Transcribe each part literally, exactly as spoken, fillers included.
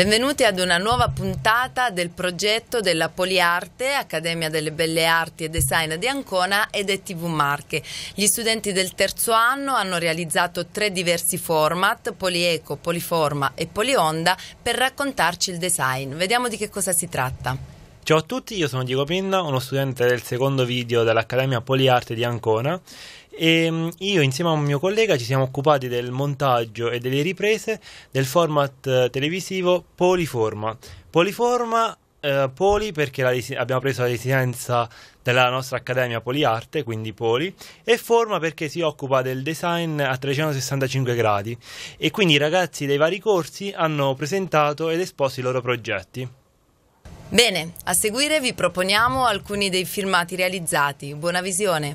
Benvenuti ad una nuova puntata del progetto della Poliarte, Accademia delle Belle Arti e Design di Ancona ed E T V Marche. Gli studenti del terzo anno hanno realizzato tre diversi format, Polieco, Poliforma e Polionda, per raccontarci il design. Vediamo di che cosa si tratta. Ciao a tutti, io sono Diego Pinna, uno studente del secondo video dell'Accademia Poliarte di Ancona, e io insieme a un mio collega ci siamo occupati del montaggio e delle riprese del format televisivo Poliforma. Poliforma, eh, Poli perché la, abbiamo preso la licenza della nostra Accademia Poliarte, quindi Poli, e Forma perché si occupa del design a trecentosessantacinque gradi, e quindi i ragazzi dei vari corsi hanno presentato ed esposto i loro progetti. Bene, a seguire vi proponiamo alcuni dei filmati realizzati. Buona visione!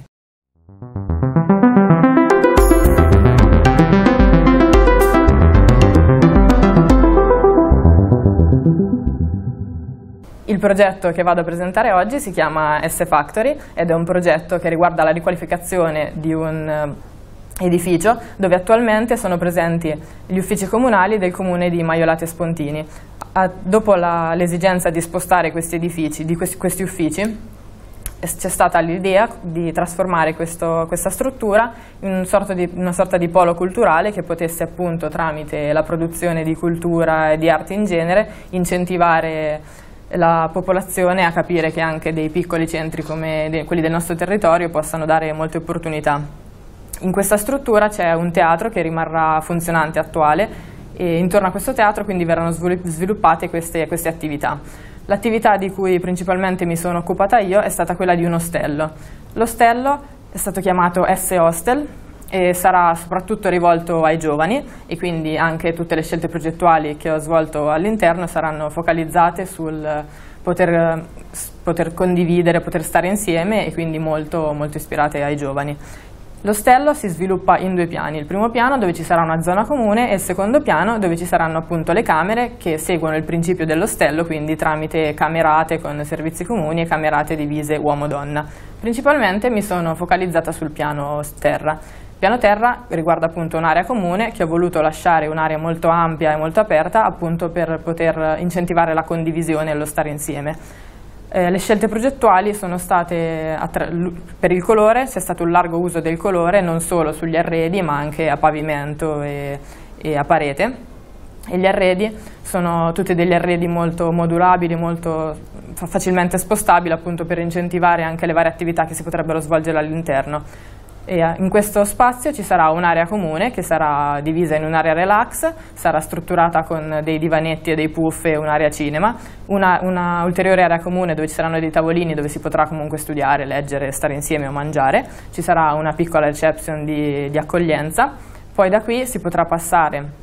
Il progetto che vado a presentare oggi si chiama S Factory ed è un progetto che riguarda la riqualificazione di un edificio dove attualmente sono presenti gli uffici comunali del comune di Maiolate e Spontini. Dopo l'esigenza di spostare questi edifici, di questi, questi uffici, c'è stata l'idea di trasformare questo, questa struttura in un sorta di, una sorta di polo culturale che potesse appunto, tramite la produzione di cultura e di arte in genere, incentivare la popolazione a capire che anche dei piccoli centri come de, quelli del nostro territorio possano dare molte opportunità. In questa struttura c'è un teatro che rimarrà funzionante, attuale, e intorno a questo teatro quindi verranno sviluppate queste, queste attività. L'attività di cui principalmente mi sono occupata io è stata quella di un ostello. L'ostello è stato chiamato S Hostel e sarà soprattutto rivolto ai giovani, e quindi anche tutte le scelte progettuali che ho svolto all'interno saranno focalizzate sul poter, poter condividere, poter stare insieme, e quindi molto, molto ispirate ai giovani. L'ostello si sviluppa in due piani: il primo piano dove ci sarà una zona comune e il secondo piano dove ci saranno appunto le camere che seguono il principio dell'ostello, quindi tramite camerate con servizi comuni e camerate divise uomo-donna. Principalmente mi sono focalizzata sul piano terra. Il piano terra riguarda appunto un'area comune che ho voluto lasciare un'area molto ampia e molto aperta appunto per poter incentivare la condivisione e lo stare insieme. Eh, le scelte progettuali sono state, per il colore, c'è stato un largo uso del colore non solo sugli arredi ma anche a pavimento e, e a parete, e gli arredi sono tutti degli arredi molto modulabili, molto facilmente spostabili appunto per incentivare anche le varie attività che si potrebbero svolgere all'interno. E in questo spazio ci sarà un'area comune che sarà divisa in un'area relax, sarà strutturata con dei divanetti e dei puff e un'area cinema, una, una ulteriore area comune dove ci saranno dei tavolini dove si potrà comunque studiare, leggere, stare insieme o mangiare, ci sarà una piccola reception di, di accoglienza, poi da qui si potrà passare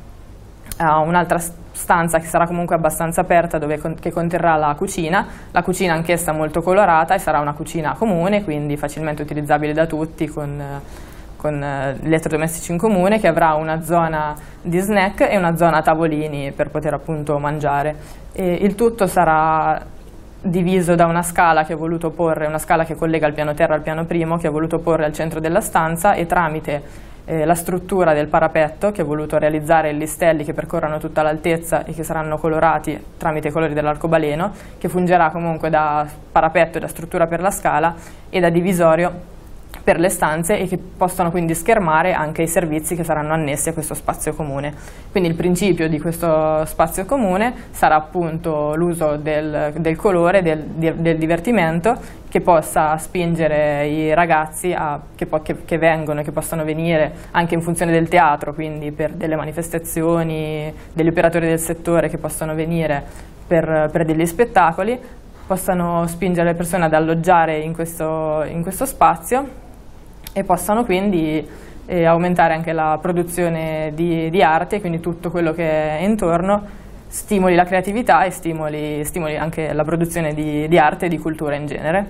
a un'altra stanza che sarà comunque abbastanza aperta, dove, che conterrà la cucina, la cucina anch'essa molto colorata, e sarà una cucina comune, quindi facilmente utilizzabile da tutti, con, con elettrodomestici in comune, che avrà una zona di snack e una zona tavolini per poter appunto mangiare. E il tutto sarà diviso da una scala che ho voluto porre, una scala che collega il piano terra al piano primo, che ho voluto porre al centro della stanza, e tramite Eh, la struttura del parapetto che ho voluto realizzare in listelli che percorrono tutta l'altezza e che saranno colorati tramite i colori dell'arcobaleno, che fungerà comunque da parapetto e da struttura per la scala e da divisorio per le stanze, e che possono quindi schermare anche i servizi che saranno annessi a questo spazio comune. Quindi il principio di questo spazio comune sarà appunto l'uso del, del colore, del, del divertimento, che possa spingere i ragazzi a, che, che, che vengono e che possano venire anche in funzione del teatro, quindi per delle manifestazioni, degli operatori del settore che possono venire per, per degli spettacoli, possano spingere le persone ad alloggiare in questo, in questo spazio, e possano quindi eh, aumentare anche la produzione di, di arte, quindi tutto quello che è intorno stimoli la creatività e stimoli, stimoli anche la produzione di, di arte e di cultura in genere.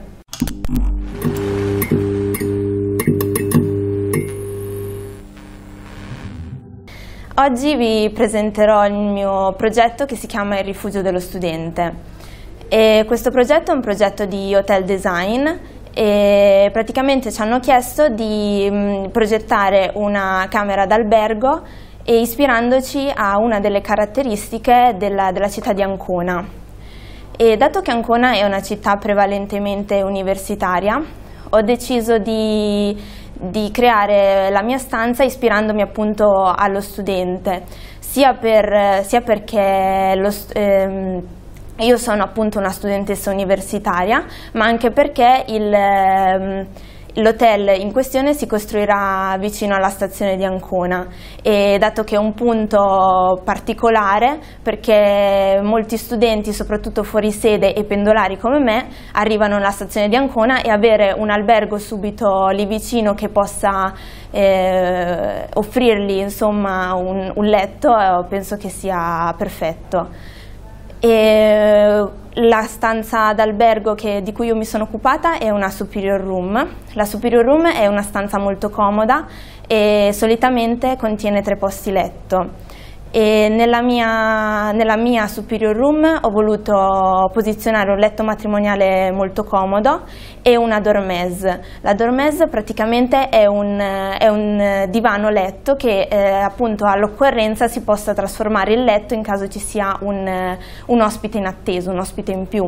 Oggi vi presenterò il mio progetto che si chiama Il Rifugio dello Studente. E questo progetto è un progetto di hotel design, e praticamente ci hanno chiesto di mh, progettare una camera d'albergo e ispirandoci a una delle caratteristiche della, della città di Ancona. E dato che Ancona è una città prevalentemente universitaria, ho deciso di, di creare la mia stanza ispirandomi appunto allo studente, sia, per, sia perché lo, ehm, io sono appunto una studentessa universitaria, ma anche perché il, ehm, l'hotel in questione si costruirà vicino alla stazione di Ancona, e dato che è un punto particolare perché molti studenti, soprattutto fuori sede e pendolari come me, arrivano alla stazione di Ancona, e avere un albergo subito lì vicino che possa eh, offrirgli insomma un, un letto, eh, penso che sia perfetto. E la stanza d'albergo di cui io mi sono occupata è una superior room. La superior room è una stanza molto comoda e solitamente contiene tre posti letto. E nella mia, nella mia superior room ho voluto posizionare un letto matrimoniale molto comodo e una dormese. La dormese praticamente è un, è un divano letto che eh, appunto all'occorrenza si possa trasformare in letto in caso ci sia un, un ospite in attesa, un ospite in più.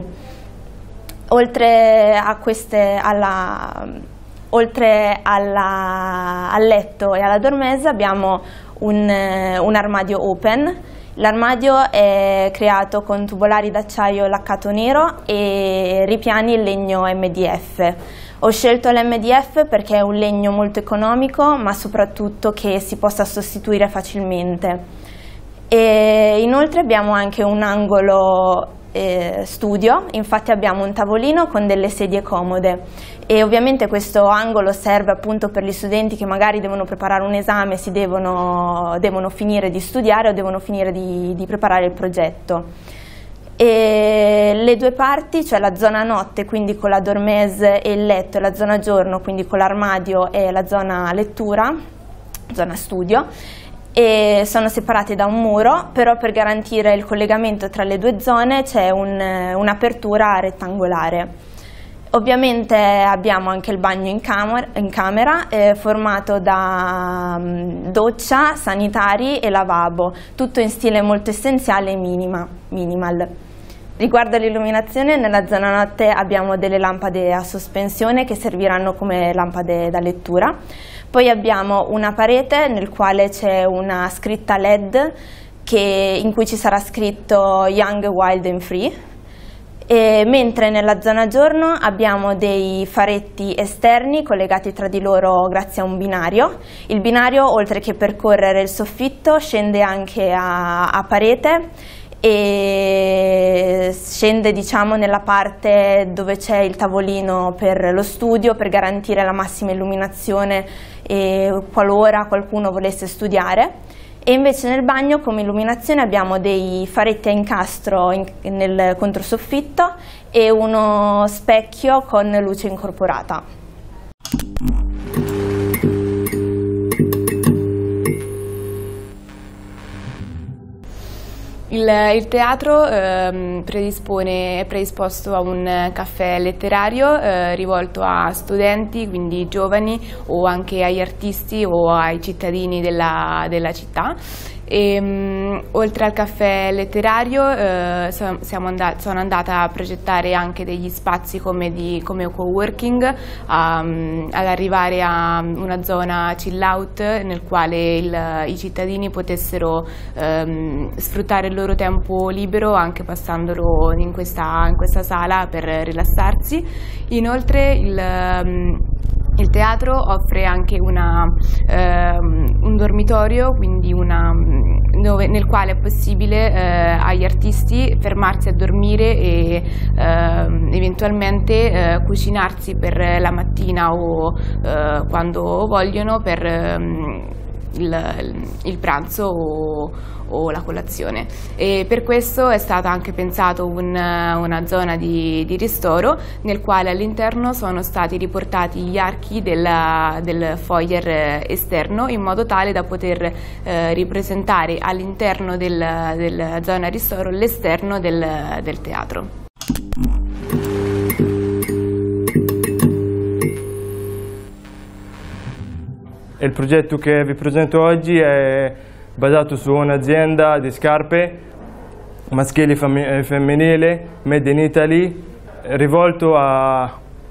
Oltre a queste, alla, oltre alla, al letto e alla dormese abbiamo Un, un armadio open. L'armadio è creato con tubolari d'acciaio laccato nero e ripiani in legno M D F. Ho scelto l'M D F perché è un legno molto economico, ma soprattutto che si possa sostituire facilmente. E inoltre abbiamo anche un angolo eh, studio, infatti abbiamo un tavolino con delle sedie comode. E ovviamente questo angolo serve appunto per gli studenti che magari devono preparare un esame, si devono, devono finire di studiare o devono finire di, di preparare il progetto. E le due parti, cioè la zona notte, quindi con la dormese e il letto, e la zona giorno, quindi con l'armadio e la zona lettura, zona studio, e sono separate da un muro, però per garantire il collegamento tra le due zone c'è un, un'apertura rettangolare. Ovviamente abbiamo anche il bagno in camera, in camera eh, formato da um, doccia, sanitari e lavabo, tutto in stile molto essenziale e minima, minimal. Riguardo all'illuminazione, nella zona notte abbiamo delle lampade a sospensione che serviranno come lampade da lettura. Poi abbiamo una parete nel quale c'è una scritta L E D che, in cui ci sarà scritto Young, Wild and Free. E mentre nella zona giorno abbiamo dei faretti esterni collegati tra di loro grazie a un binario. Il binario, oltre che percorrere il soffitto, scende anche a, a parete e scende diciamo nella parte dove c'è il tavolino per lo studio, per garantire la massima illuminazione e qualora qualcuno volesse studiare. E invece nel bagno come illuminazione abbiamo dei faretti a incastro in, nel controsoffitto e uno specchio con luce incorporata. Il, il teatro eh, predispone, è predisposto a un caffè letterario eh, rivolto a studenti, quindi giovani, o anche agli artisti o ai cittadini della, della città. E, um, oltre al caffè letterario eh, siamo andati, sono andata a progettare anche degli spazi come, di, come co-working, um, ad arrivare a una zona chill out nel quale il, i cittadini potessero um, sfruttare il loro tempo libero anche passandolo in questa, in questa sala per rilassarsi. Inoltre il um, Il teatro offre anche una, ehm, un dormitorio, quindi una, dove, nel quale è possibile eh, agli artisti fermarsi a dormire e eh, eventualmente eh, cucinarsi per la mattina o eh, quando vogliono per ehm, il, il pranzo o, o la colazione. E per questo è stato anche pensato un, una zona di, di ristoro nel quale all'interno sono stati riportati gli archi della, del foyer esterno in modo tale da poter eh, ripresentare all'interno del, della zona ristoro l'esterno del, del teatro. Il progetto che vi presento oggi è basato su un'azienda di scarpe maschili e femminili, made in Italy, rivolto a,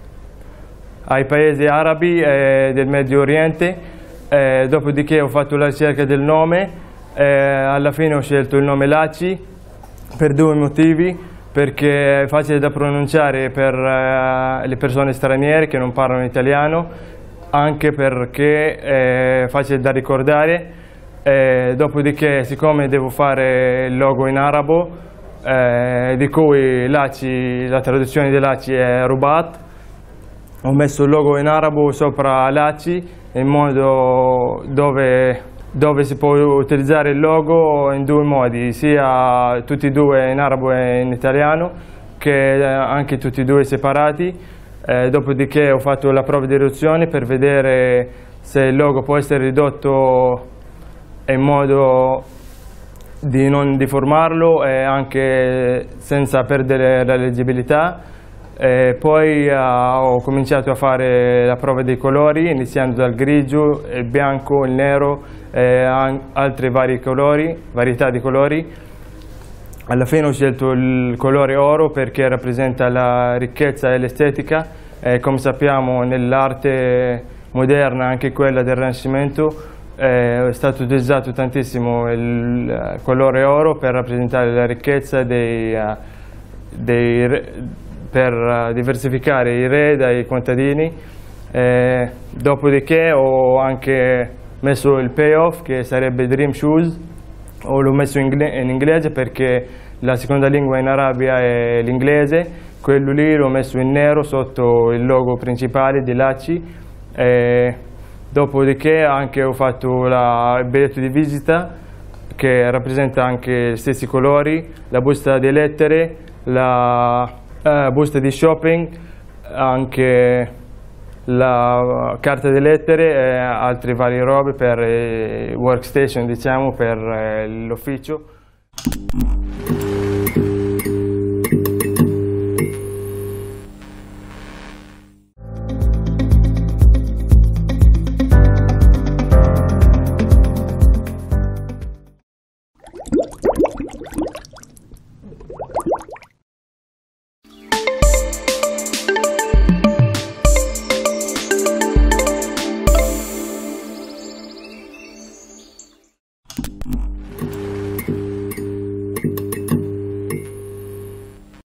ai paesi arabi e del Medio Oriente. Eh, dopodiché ho fatto la ricerca del nome, eh, alla fine ho scelto il nome Laci per due motivi: perché è facile da pronunciare per eh, le persone straniere che non parlano italiano, anche perché è facile da ricordare. Eh, dopodiché, siccome devo fare il logo in arabo, eh, di cui Laci, la traduzione di Laci è Rubat, ho messo il logo in arabo sopra Laci, in modo dove, dove si può utilizzare il logo in due modi, sia tutti e due in arabo e in italiano, che anche tutti e due separati. Eh, dopodiché ho fatto la prova di riduzione per vedere se il logo può essere ridotto in modo di non deformarlo e anche senza perdere la leggibilità. E poi uh, ho cominciato a fare la prova dei colori, iniziando dal grigio, il bianco, il nero e altri vari colori, varietà di colori. Alla fine ho scelto il colore oro perché rappresenta la ricchezza e l'estetica, e come sappiamo nell'arte moderna, anche quella del Rinascimento, è stato utilizzato tantissimo il colore oro per rappresentare la ricchezza dei, dei, per diversificare i re dai contadini. E dopodiché ho anche messo il payoff, che sarebbe Dream Shoes, o l'ho messo in inglese perché la seconda lingua in Arabia è l'inglese. Quello lì l'ho messo in nero sotto il logo principale di Laci. E dopodiché anche ho fatto la, il biglietto di visita, che rappresenta anche gli stessi colori, la busta di lettere, la eh, busta di shopping, anche la carta di lettere e altre varie robe per eh, workstation, diciamo, per eh, l'ufficio.